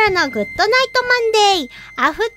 らのグッドナイトマンデーアフタ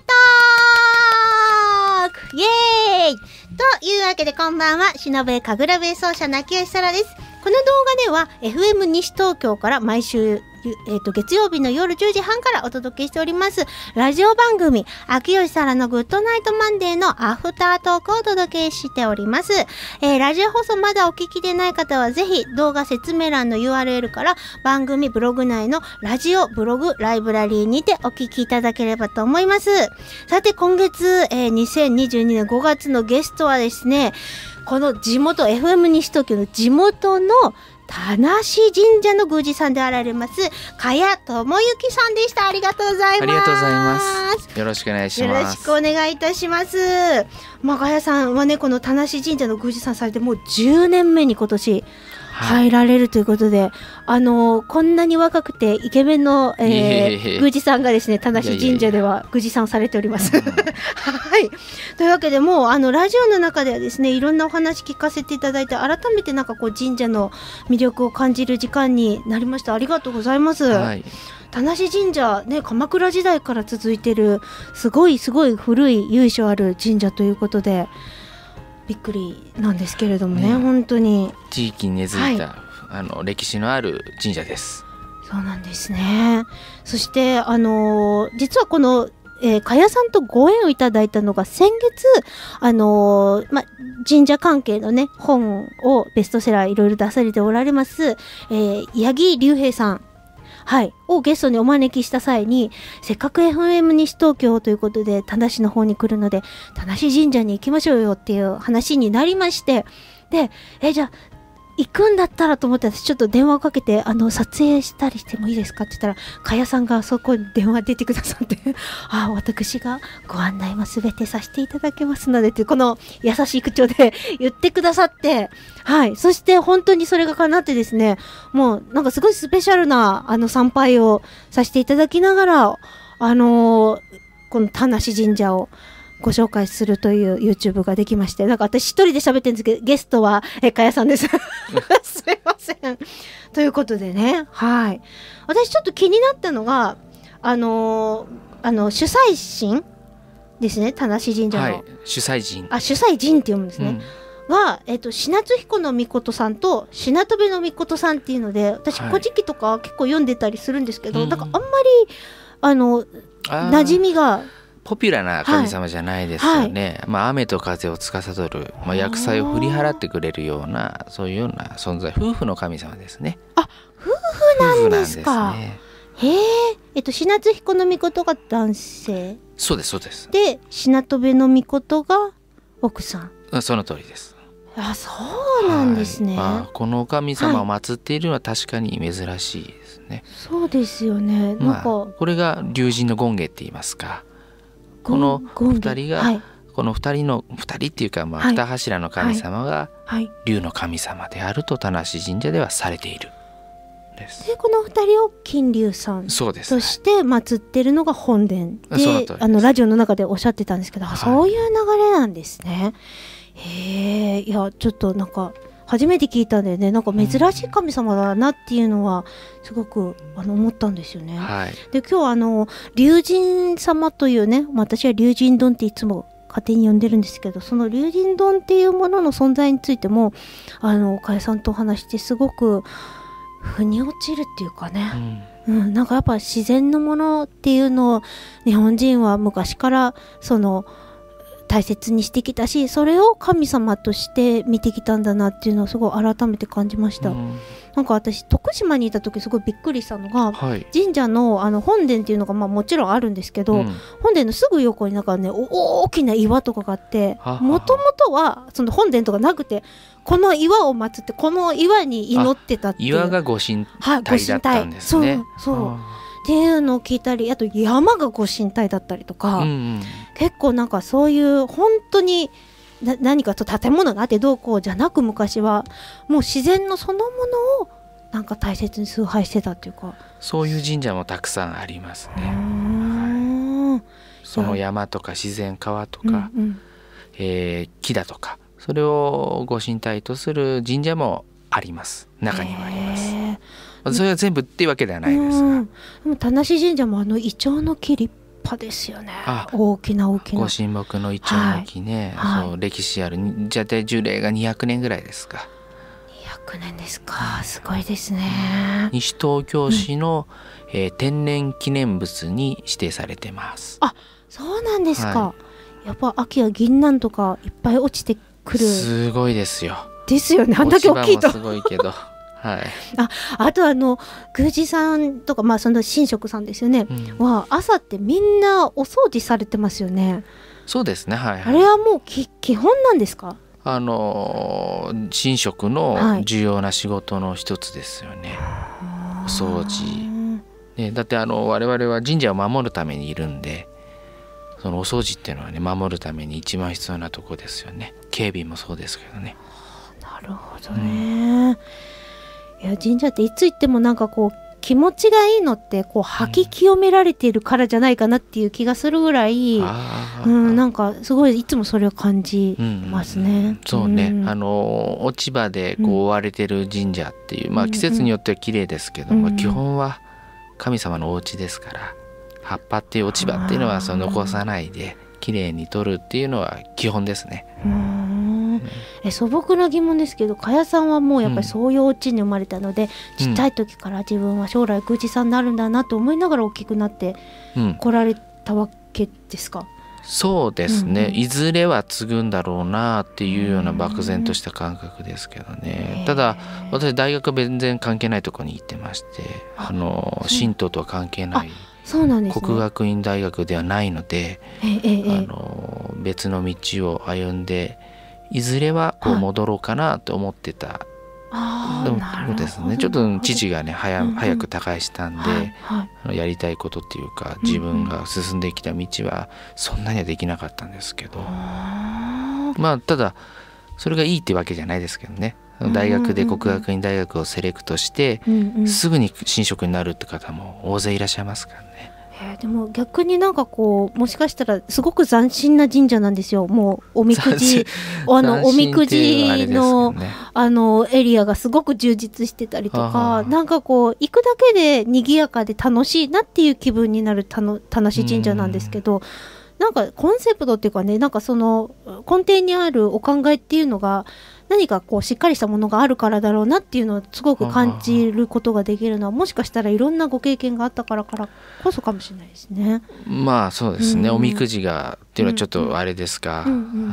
ートークイエーイというわけでこんばんは、しのぶえ神楽部奏者なきよしさらです。この動画では FM 西東京から毎週月曜日の夜10時半からお届けしておりますラジオ番組秋吉さらのグッドナイトマンデーのアフタートークをお届けしております。ラジオ放送まだお聞きでない方はぜひ動画説明欄の URL から番組ブログ内のラジオブログライブラリーにてお聞きいただければと思います。さて今月、2022年5月のゲストはですね、この地元 FM 西東京の地元の田無神社の宮司さんであられます茅智之さんでした。ありがとうございます。 ありがとうございます。よろしくお願いします。 よろしくお願いいたします。茅さんはね、この田無神社の宮司さんされてもう10年目に今年入られるということで、こんなに若くてイケメンの、宮司さんがですね、田無神社では宮司さんをされております。はい。というわけでもうラジオの中ではですね、いろんなお話聞かせていただいて、改めてなんかこう神社の魅力を感じる時間になりました。ありがとうございます。はい、田無神社ね、鎌倉時代から続いてるすごい古い由緒ある神社ということで。びっくりなんですけれどもね、本当に地域に根付いた、歴史のある神社です。 そうなんですね。そして実はこの茅さんとご縁をいただいたのが先月神社関係のね本をベストセラーいろいろ出されておられます八木隆平さん、はい、をゲストにお招きした際に、せっかく FM 西東京ということで田無の方に来るので田無神社に行きましょうよっていう話になりまして、でじゃあ行くんだったらと思って私ちょっと電話をかけて撮影したりしてもいいですかって言ったら、茅さんがそこに電話出てくださって私がご案内もすべてさせていただけますのでってこの優しい口調で言ってくださって、はい、そして本当にそれが叶ってですね、もうなんかすごいスペシャルな参拝をさせていただきながらこの田無神社をご紹介するという YouTube ができまして、なんか私一人で喋ってるんですけど、ゲストは茅さんです。すいません。ということでね、はい。私ちょっと気になったのが、主催神ですね、田無神社の。はい、 主催神。 主催神って読むんですね。が、品津彦の命さんと品戸部の命さんっていうので、私、古事記とか結構読んでたりするんですけど、なんかあんまり、馴染みが、 ポピュラーな神様じゃないですよね。雨と風を司る、厄災を振り払ってくれるような、そういうような存在、夫婦の神様ですね。 あ、夫婦なんですか。へえ。品津彦の命が男性。 そうですそうです。 で品戸部の命が奥さん。 その通りです。 そうなんですね。 この神様を祀っているのは確かに珍しいですね。 そうですよね。なんかこれが龍神の権化って言いますか。この2人が、この2人っていうか、二柱の神様が龍の神様であると田無神社ではされているです。 でこの2人を金龍さんとして祀ってるのが本殿で、ラジオの中でおっしゃってたんですけど、そういう流れなんですね。いやちょっとなんか初めて聞いたんでね、なんか珍しい神様だなっていうのはすごく思ったんですよね。で今日龍神様というね、私は龍神丼っていつも勝手に呼んでるんですけど、その龍神丼っていうものの存在についても茅さんとお話してすごく腑に落ちるっていうかね、なんかやっぱ自然のものっていうのを日本人は昔から大切にしてきたし、それを神様として見てきたんだなっていうのをすごい改めて感じました。なんか私徳島にいた時すごいびっくりしたのが、神社の本殿っていうのがもちろんあるんですけど、本殿のすぐ横になんかね大きな岩とかがあって、もともとはその本殿とかなくてこの岩を祀ってこの岩に祈ってたっていう、 岩がご神体だったんですね。 そうっていうのを聞いたり、あと山がご神体だったりとか、結構なんかそういう本当に何かと建物があってどうこうじゃなく、昔はもう自然のそのものをなんか大切に崇拝してたっていうか、 そういう神社もたくさんありますね。その山とか自然川とか、木だとか、それをご神体とする神社もあります。中にはあります。 それは全部っていうわけではないですが、 でも田無神社もイチョウの木立派ですよね。大きなご神木のイチョウの木ね、そう歴史ある、じゃあ樹齢が200年ぐらいですか。 200年ですか。すごいですね。 西東京市の、天然記念物に指定されてます。 あ、そうなんですか。やっぱ秋は銀杏とかいっぱい落ちてくる。 すごいですよ。 ですよね。あんだけ大きいと。 落ち葉もすごいけど。はい、 あと宮司さんとか、その神職さんですよね、は朝ってみんなお掃除されてますよね。 そうですね、はいはい、 あれはもう基本なんですか？ 神職の重要な仕事の一つですよね、お掃除、ね、だって我々は神社を守るためにいるんで、そのお掃除っていうのはね、守るために一番必要なとこですよね。警備もそうですけどね。 なるほどね、いや神社っていつ行ってもなんかこう気持ちがいいのってこう吐き清められているからじゃないかなっていう気がするぐらい、なんかすごいいつもそれを感じますね。 そうね、落ち葉でこう覆われてる神社っていう、季節によっては綺麗ですけど、基本は神様のお家ですから、葉っぱっていう落ち葉っていうのは残さないで綺麗に取るっていうのは基本ですね。 素朴な疑問ですけど、かやさんはもうやっぱりそういうお家に生まれたので、ちっちゃい時から自分は将来宮司さんになるんだなと思いながら大きくなって来られたわけですか？ そうですね、いずれは継ぐんだろうなっていうような漠然とした感覚ですけどね。ただ私大学は全然関係ないところに行ってまして、神道とは関係ない、 そうなんですね、 国学院大学ではないので、別の道を歩んで、いずれはこう戻ろうかなと思ってた。そうですね、ちょっと父がね早く他界したんで、やりたいことっていうか自分が進んできた道はそんなにはできなかったんですけど、ただそれがいいってわけじゃないですけどね。大学で国学院大学をセレクトして、すぐに神職になるって方も大勢いらっしゃいますからね。 でも逆になんかこうもしかしたらすごく斬新な神社なんですよ。もうおみくじおみくじの、エリアがすごく充実してたりとか、なんかこう行くだけで賑やかで楽しいなっていう気分になる田無神社なんですけど、なんかコンセプトっていうかね、なんかその根底にあるお考えっていうのが何かこうしっかりしたものがあるからだろうなっていうのをすごく感じることができるのは、もしかしたらいろんなご経験があったからこそかもしれないですね。 そうですね、おみくじがっていうのはちょっとあれですが、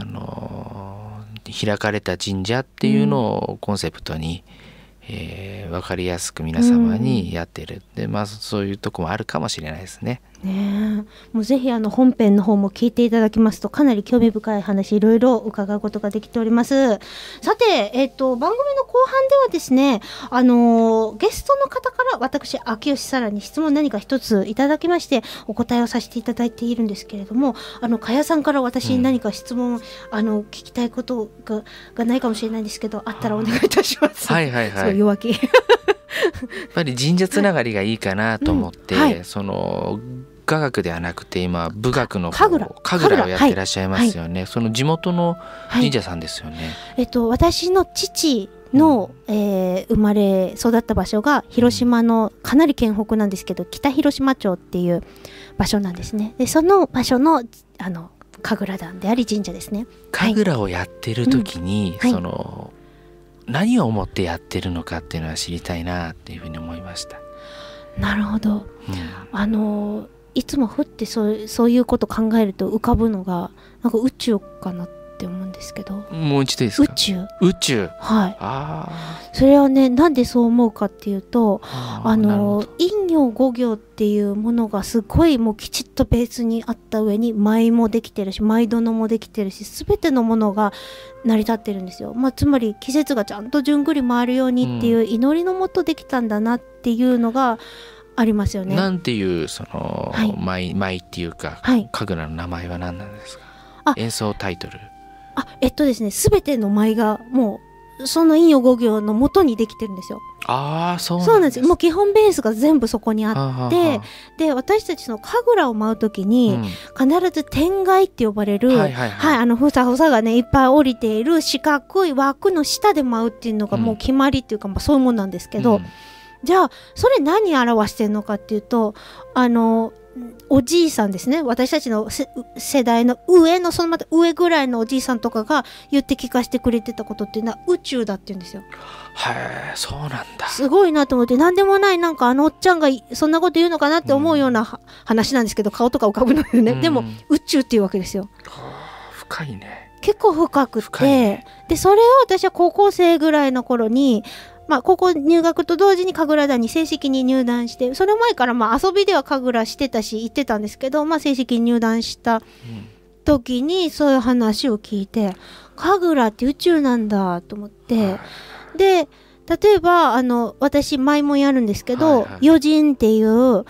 開かれた神社っていうのをコンセプトに、分かりやすく皆様にやってる、でそういうとこもあるかもしれないですね。 もうぜひ本編の方も聞いていただきますと、かなり興味深い話いろいろ伺うことができております。さて、番組の後半ではですね、ゲストの方から私秋吉沙羅に質問何か一ついただきましてお答えをさせていただいているんですけれども、かやさんから私に何か質問、聞きたいことがないかもしれないんですけど、あったらお願いいたします。そう弱気やっぱり神社つながりがいいかなと思って、その雅楽ではなくて今武楽の神楽をやってらっしゃいますよね。その地元の神社さんですよね。 私の父の、生まれ育った場所が広島のかなり県北なんですけど、北広島町っていう場所なんですね。でその場所の神楽団であり神社ですね。 神楽をやってる時に、その何を思ってやってるのかっていうのは知りたいなっていうふうに思いました。 なるほど、いつもふってそういうこと考えると浮かぶのがなんか宇宙かなって思うんですけど。 もう一度いいですか？宇宙、 それはね、なんでそう思うかっていうと、陰陽五行っていうものがすごいもうきちっとベースにあった上に舞もできてるし舞殿もできてるし、全てのものが成り立ってるんですよ。つまり季節がちゃんと順繰り回るようにっていう祈りのもとできたんだなっていうのがありますよね。 なんていうその、舞っていうか、神楽の名前は何なんですか？演奏タイトル。 ですね、全ての舞がもうその陰陽五行の元にできてるんですよ。そうなんです。もう基本ベースが全部そこにあって、で私たちの神楽を舞うときに、必ず天蓋って呼ばれるふさふさがねいっぱい降りている四角い枠の下で舞うっていうのがもう決まりっていうか、そういうもんなんですけど、 じゃあそれ何表してるのかっていうと、おじいさんですね、私たちの世代の上のそのまた上ぐらいのおじいさんとかが言って聞かせてくれてたことっていうのは宇宙だって言うんですよ。 へえ、そうなんだ。 すごいなと思って、なんでもないなんかおっちゃんがそんなこと言うのかなって思うような話なんですけど、顔とか浮かぶのよね、でも宇宙っていうわけですよ。 深いね。 結構深くて、ね、でそれを私は高校生ぐらいの頃に、高校入学と同時に神楽団に正式に入団して、その前から遊びでは神楽してたし行ってたんですけど、正式に入団した時にそういう話を聞いて、神楽って宇宙なんだと思って、で例えば私舞もやるんですけど、四神っていう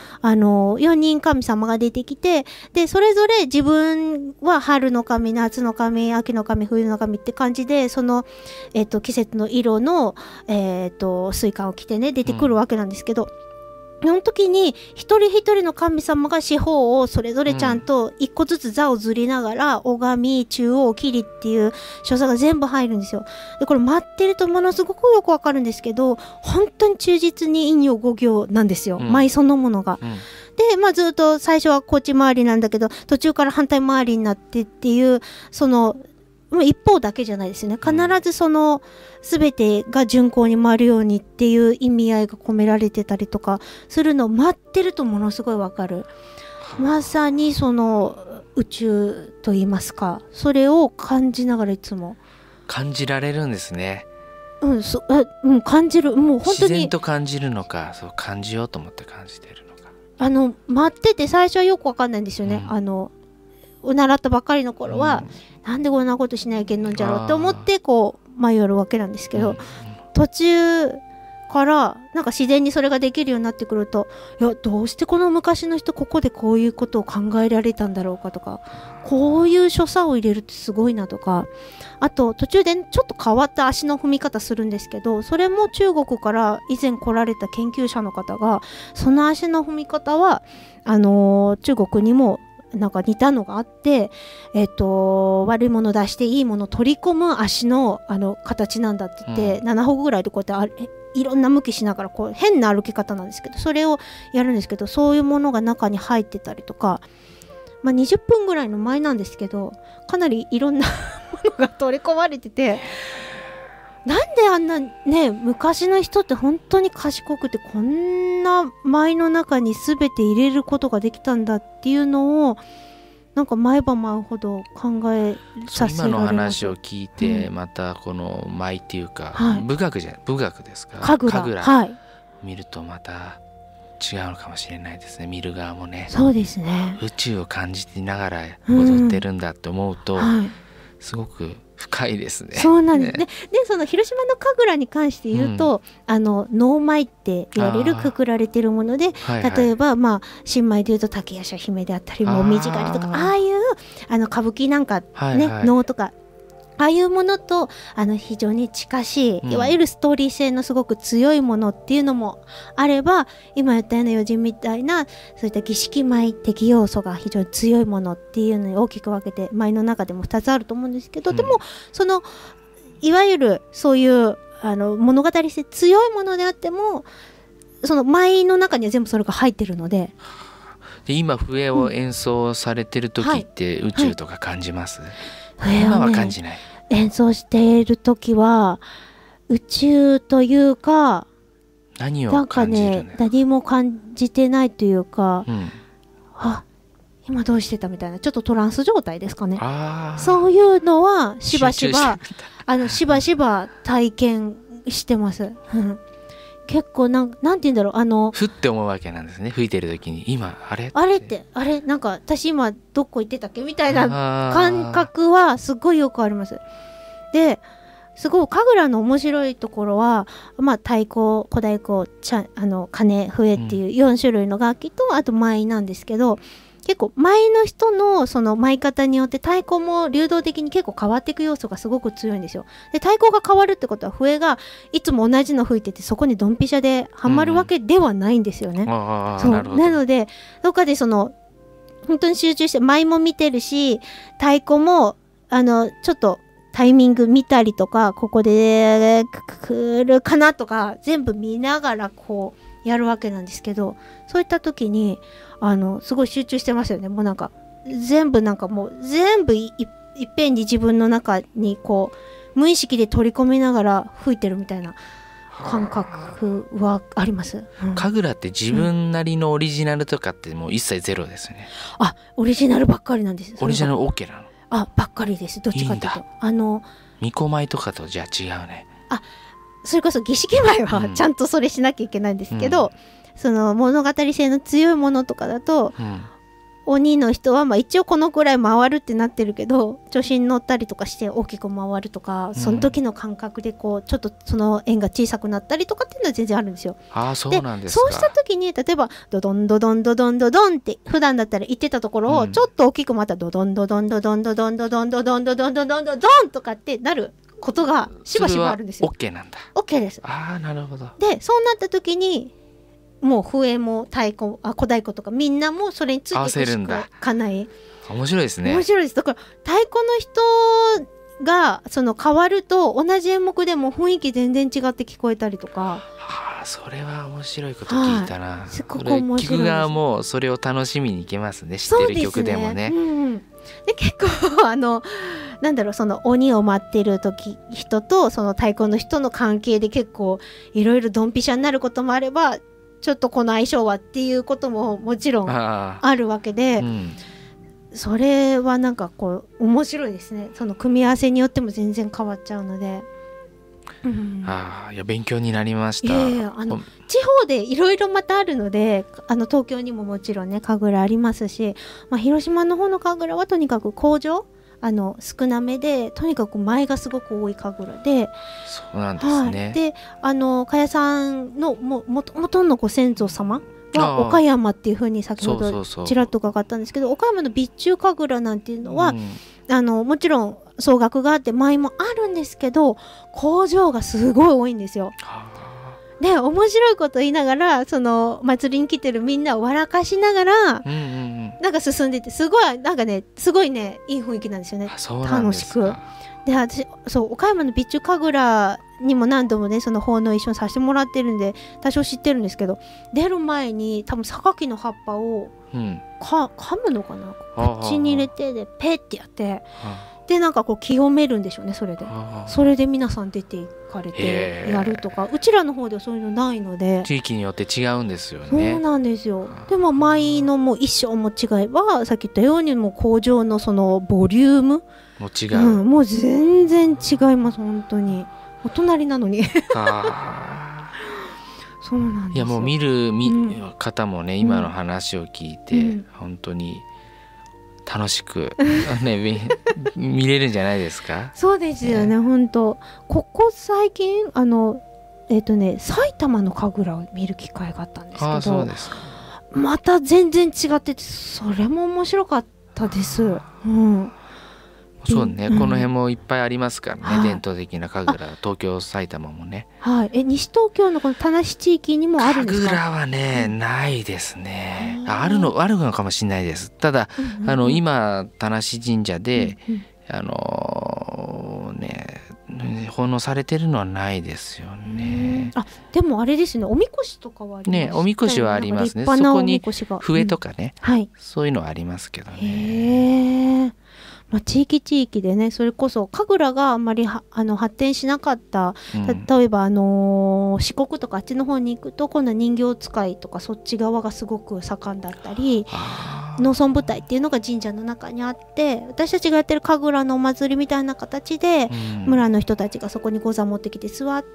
4人神様が出てきて、でそれぞれ自分は春の神、夏の神、秋の神、冬の神って感じで、その、季節の色の、スイカを着てね出てくるわけなんですけど、その時に一人一人の神様が四方をそれぞれちゃんと一個ずつ座をずりながら、拝み、中央、霧っていう所作が全部入るんですよ。でこれ待ってるとものすごくよくわかるんですけど、本当に忠実に陰陽五行なんですよ、舞そのものが。でずっと最初はこっち回りなんだけど、途中から反対回りになってっていう、その一方だけじゃないですよね。必ずその全てが順行に回るようにっていう意味合いが込められてたりとかするのを待ってるとものすごいわかる。まさにその宇宙と言いますか、それを感じながらいつも感じられるんですね。 感じる。もう本当に自然と感じるのか、そう感じようと思って感じてるのか。 待ってて最初はよくわかんないんですよね。習ったばっかりの頃は、なんでこんなことしないけんのんじゃろうって思ってこう迷うわけなんですけど、途中からなんか自然にそれができるようになってくると、いやどうしてこの昔の人ここでこういうことを考えられたんだろうかとか、こういう所作を入れるってすごいなとか、あと途中でちょっと変わった足の踏み方するんですけど、それも中国から以前来られた研究者の方が、その足の踏み方は中国にもなんか似たのがあって、悪いもの出していいものを取り込む足の形なんだって言って、7歩ぐらいでこうやっていろんな向きしながらこう変な歩き方なんですけど、それをやるんですけど、そういうものが中に入ってたりとか、20分ぐらいの前なんですけど、かなりいろんなものが取り込まれてて、なんであんなね、昔の人って本当に賢くてこんな舞の中に全て入れることができたんだっていうのを、なんか舞ば舞うほど考えさせられます。 今の話を聞いて、またこの舞っていうか、武学ですか、 神楽、 見るとまた違うのかもしれないですね。見る側もね、 そうですね、 宇宙を感じてながら踊ってるんだって思うと、すごく深いですね。 そうなんですね。でその広島の神楽に関して言うと、能舞って言われるくくられているもので、例えば新舞で言うと竹屋舎姫であったり、もみじ狩りとか、ああいう歌舞伎なんかね、能とかああいうものと非常に近しい、いわゆるストーリー性のすごく強いものっていうのもあれば、今言ったような余人みたいなそういった儀式舞的要素が非常に強いものっていうのに大きく分けて、舞の中でも2つあると思うんですけど、でもそのいわゆるそういう物語性強いものであっても、その舞の中には全部それが入ってるので。 で今笛を演奏されてる時って宇宙とか感じます？ 今は感じない。 演奏している時は宇宙というか、 何を感じるなんかね、何も感じてないというか、今どうしてたみたいな、ちょっとトランス状態ですかね。そういうのはしばしば体験してます。結構なんて言うんだろう、 ふって思うわけなんですね。吹いてる時に今あれなんか私今どこ行ってたっけみたいな感覚はすごいよくあります。ですごい神楽の面白いところは、太鼓、小太鼓、鐘、笛っていう4種類の楽器と、あと舞なんですけど、結構舞の人のその舞い方によって太鼓も流動的に結構変わっていく要素がすごく強いんですよ。で太鼓が変わるってことは、笛がいつも同じの吹いててそこにドンピシャではまるわけではないんですよね。なのでどっかでその本当に集中して舞も見てるし、太鼓もちょっとタイミング見たりとか、ここで来るかなとか全部見ながらこうやるわけなんですけど、そういった時にすごい集中してますよね。もうなんか全部いっぺんに自分の中にこう無意識で取り込みながら吹いてるみたいな感覚はあります。 神楽って自分なりのオリジナルとかってもう一切ゼロですね。 オリジナルばっかりなんです。 オリジナル OK なの？ ばっかりです。どっちかというと巫女舞とかとじゃあ違うね。 それこそ儀式舞はちゃんとそれしなきゃいけないんですけど、その物語性の強いものとかだと、鬼の人は一応このくらい回るってなってるけど、調子に乗ったりとかして大きく回るとか、その時の感覚でこうちょっとその円が小さくなったりとかっていうのは全然あるんですよ。 そうなんですか。 そうした時に例えばドドンドドンドドンドドンって普段だったら言ってたところをちょっと大きくまたドドンドドンドドンドドンドドンドドンドドンドドンドドンとかってなることがしばしばあるんですよ。 それは OK なんだ。 OK です。 なるほど。 でそうなった時にもう笛も太鼓小太鼓とかみんなもそれについていくしかない。 面白いですね。 面白いです。だから太鼓の人がその変わると同じ演目でも雰囲気全然違って聞こえたりとか。 それは面白いこと聞いたな。 すごく面白いです。 聞く側もそれを楽しみにいけますね。知ってる曲でもね。 で結構なんだろう、その鬼を待ってる人とその太鼓の人の関係で結構いろいろドンピシャになることもあれば、ちょっとこの相性はっていうことももちろんあるわけで、それはなんかこう面白いですね。その組み合わせによっても全然変わっちゃうので。 いや勉強になりました。 地方でいろいろまたあるので、東京にももちろんね神楽ありますし、広島の方の神楽はとにかく口上少なめで、とにかく舞がすごく多い神楽で。 そうなんですね。 で加谷さんの元のご先祖様は岡山っていうふうに先ほどちらっと伺ったんですけど、岡山の備中神楽なんていうのは、もちろん総額があって舞もあるんですけど、口上がすごい多いんですよ。で面白いこと言いながらその祭りに来てるみんなを笑かしながら、なんか進んでいて、すごいねいい雰囲気なんですよね。楽しく。で私岡山の備中神楽にも何度もねその奉納一緒にさせてもらってるんで多少知ってるんですけど、出る前に多分榊の葉っぱを噛むのかな、口に入れてでペッてやって、でなんかこう清めるんでしょうね。それで皆さん出ていかれてやるとか、うちらの方ではそういうのないので、 地域によって違うんですよね。 そうなんですよ。でも舞のも衣装も違えば、さっき言ったようにも口上のそのボリュームも違う、 もう全然違います。本当にお隣なのにそうなんですよ。 いやもう見る方もね、今の話を聞いて、本当に楽しく、見れるんじゃないですか。 そうですよね。本当ここ最近埼玉の神楽を見る機会があったんですけど、 そうですか。 また全然違ってて、それも面白かったです。 そうね、この辺もいっぱいありますからね、伝統的な神楽、東京埼玉もね。 西東京のこの田無地域にもあるんですか。 神楽はね、ないですね。あるのかもしれないです。ただ、今田無神社で、奉納されてるのはないですよね。 でもあれですね、おみこしとかはありますね。 おみこしはありますね。そこに笛とかね、そういうのはありますけどね。 地域でね、それこそ神楽があんまり発展しなかった、例えば四国とかあっちの方に行くと今度は人形使いとかそっち側がすごく盛んだったり、農村舞台っていうのが神社の中にあって、私たちがやってる神楽のお祭りみたいな形で、村の人たちがそこに御座持ってきて座って、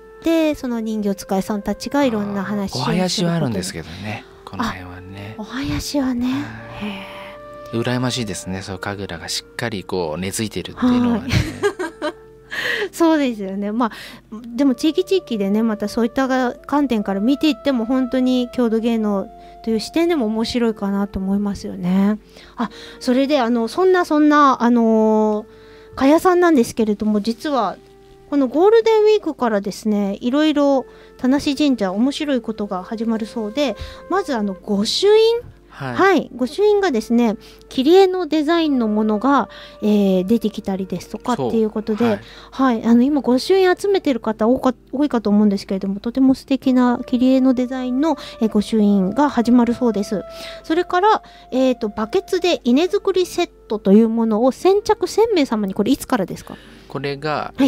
その人形使いさんたちがいろんな話をする。お囃子はあるんですけどね、この辺はね。 お囃子はね、 羨ましいですね。そう神楽がしっかりこう根付いてるっていうのはね。 そうですよね。でも地域でね、またそういった観点から見ていっても本当に郷土芸能という視点でも面白いかなと思いますよね。それでそんな加谷さんなんですけれども、実はこのゴールデンウィークからですね、いろいろ田無神社面白いことが始まるそうで、まず御朱印はい、御朱印がですね切り絵のデザインのものが、出てきたりですとかっていうことで、はい、今御朱印集めてる方多いかと思うんですけれども、とても素敵な切り絵のデザインの、御朱印が始まるそうです。それから、バケツで稲作りセットというものを先着1000名様に、これいつからですか？ これが、はい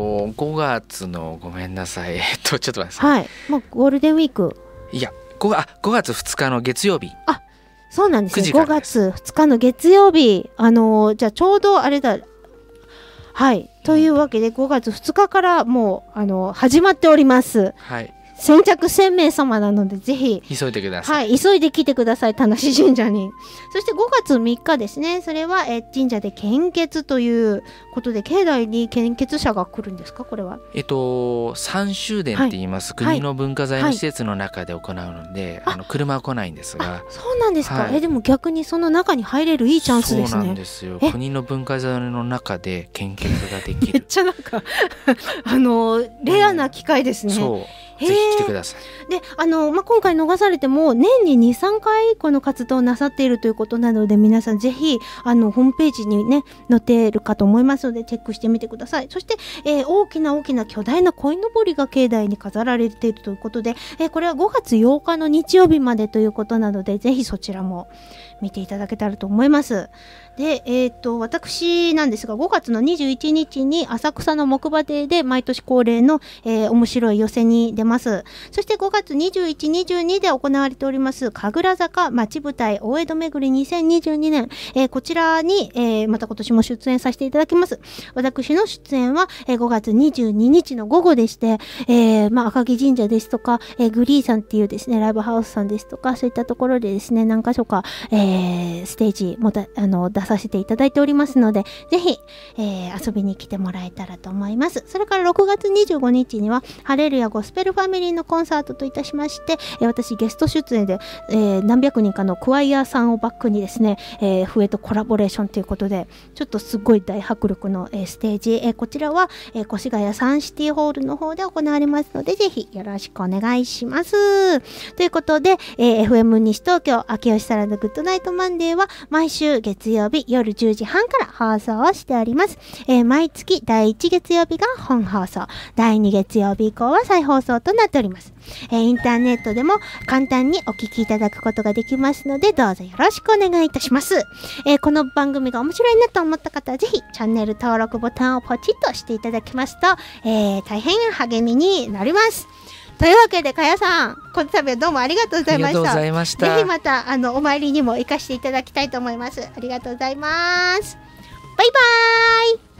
、5月のごめんなさいちょっと待ってください。 はい、もうゴールデンウィーク、 いや5月2日の月曜日。 あ、そうなんですね。5月2日の月曜日、じゃあちょうどあれだ。はい、というわけで5月2日からもう始まっております。はい。先着1000名様なので、ぜひ急いでください。 はい、急いで来てください、田無神社に。そして5月3日ですね、それは神社で献血ということで、境内に献血者が来るんですか、これは？ 三州殿って言います、はい、国の文化財の施設の中で行うので、はい、車は来ないんですが。 そうなんですか。はい、でも逆にその中に入れるいいチャンスですね。 そうなんですよ。国の文化財の中で献血ができる。 めっちゃなんかレアな機会ですね。 そう。ぜひ来てください。 で、今回逃されても年に 2,3 回この活動をなさっているということなので、皆さんぜひホームページにね載っているかと思いますので、チェックしてみてください。そして、大きな巨大な鯉のぼりが境内に飾られているということで、これは5月8日の日曜日までということなので、ぜひそちらも見ていただけたらと思います。で、私なんですが、5月の21日に浅草の木馬亭で毎年恒例の、面白い寄せに出ます。そして5月21、22で行われております神楽坂町舞台大江戸巡り2022年、こちらに、また今年も出演させていただきます。私の出演は、5月22日の午後でして、赤城神社ですとか、グリーさんっていうですねライブハウスさんですとか、そういったところでですね何か所か、ステージも出させていただいておりますので、ぜひ、遊びに来てもらえたらと思います。それから6月25日にはハレルヤゴスペルファミリーのコンサートといたしまして、私ゲスト出演で、何百人かのクワイアさんをバックにですね、笛とコラボレーションということで、ちょっとすごい大迫力の、ステージ、こちらは、越谷サンシティホールの方で行われますので、ぜひよろしくお願いします。ということで、FM 西東京秋吉サラダグッドナイトマンデーは毎週月曜日夜10時半から放送をしております。毎月第1月曜日が本放送、第2月曜日以降は再放送となっております。インターネットでも簡単にお聞きいただくことができますので、どうぞよろしくお願いいたします。この番組が面白いなと思った方は、ぜひチャンネル登録ボタンをポチッとしていただきますと、大変励みになります。というわけで、かやさん、この度はどうもありがとうございました。ありがとうございました。ぜひまたお参りにも行かせていただきたいと思います。ありがとうございます。バイバーイ。